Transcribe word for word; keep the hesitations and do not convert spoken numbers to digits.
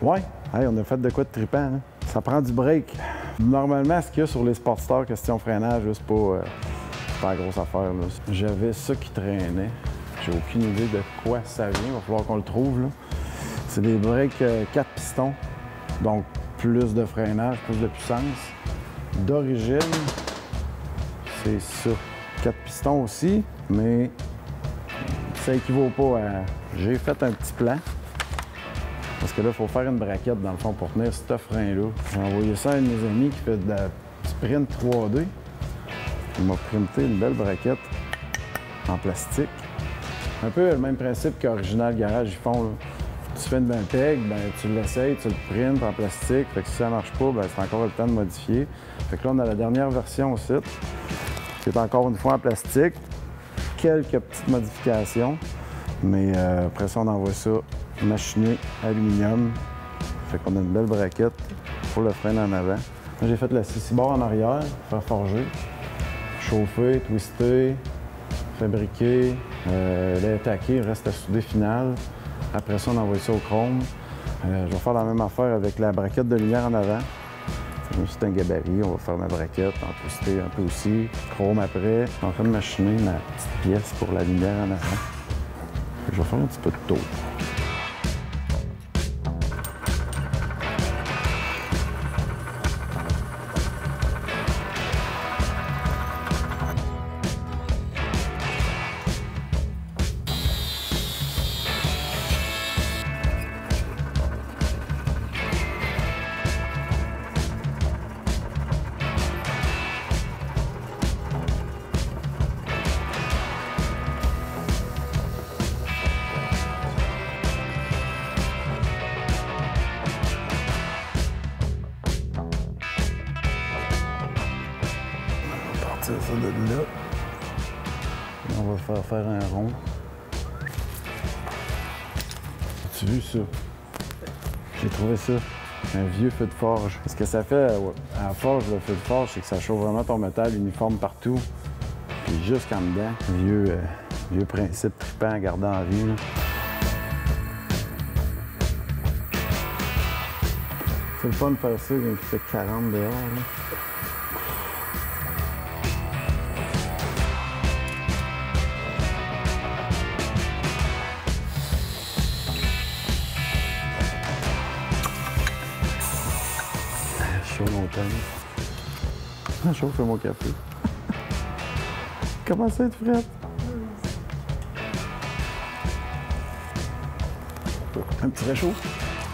Ouais, hey, on a fait de quoi de trippant, hein? Ça prend du break. Normalement, ce qu'il y a sur les Sportstars, question freinage, c'est pas, euh, pas la grosse affaire. J'avais ça qui traînait. J'ai aucune idée de quoi ça vient. Il va falloir qu'on le trouve. C'est des breaks euh, quatre pistons, donc plus de freinage, plus de puissance. D'origine, c'est ça. quatre pistons aussi, mais ça équivaut pas à... J'ai fait un petit plan. Parce que là, il faut faire une braquette, dans le fond, pour tenir ce frein-là. J'ai envoyé ça à un de mes amis qui fait de la sprint trois D. Il m'a printé une belle braquette en plastique. Un peu le même principe qu'Original Garage, ils font. Là. Tu fais un peg, ben, tu l'essayes, tu le printes en plastique. Fait que si ça ne marche pas, ben, c'est encore le temps de modifier. Fait que là, on a la dernière version aussi, qui est encore une fois en plastique. Quelques petites modifications. Mais euh, après ça, on envoie ça machiné aluminium. Fait qu'on a une belle braquette pour le frein en avant. J'ai fait le six bord en arrière, faire forger, chauffer, twister, fabriquer, euh, l'attaquer, il reste à souder final. Après ça, on envoie ça au chrome. Euh, je vais faire la même affaire avec la braquette de lumière en avant. C'est un gabarit, on va faire ma braquette, en twister un peu aussi. Chrome après. Je suis en train de machiner ma petite pièce pour la lumière en avant. Je vais faire un petit peu de tour. Ça de là. Et on va faire faire un rond. As-tu vu ça? J'ai trouvé ça. Un vieux feu de forge. Ce que ça fait à la forge, le feu de forge, c'est que ça chauffe vraiment ton métal uniforme partout. Puis jusqu'en dedans, vieux, euh, vieux principe trippant à garder en vie. Là. C'est le fun de faire ça quand il fait quarante dehors. Là. Montagne. Ah, chauffe mon café. Comment ça être frette? Un petit réchaud.